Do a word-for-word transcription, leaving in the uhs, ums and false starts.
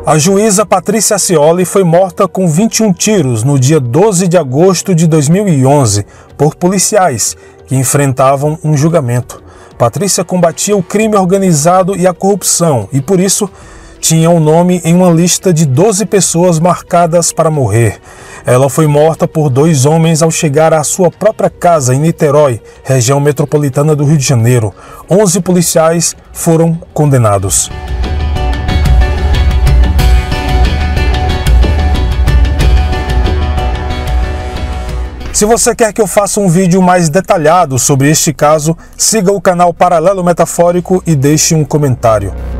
A juíza Patrícia Acioli foi morta com vinte e um tiros no dia doze de agosto de dois mil e onze por policiais que enfrentavam um julgamento. Patrícia combatia o crime organizado e a corrupção e, por isso, tinha o nome em uma lista de doze pessoas marcadas para morrer. Ela foi morta por dois homens ao chegar à sua própria casa em Niterói, região metropolitana do Rio de Janeiro. onze policiais foram condenados. Se você quer que eu faça um vídeo mais detalhado sobre este caso, siga o canal Paralelo Metafórico e deixe um comentário.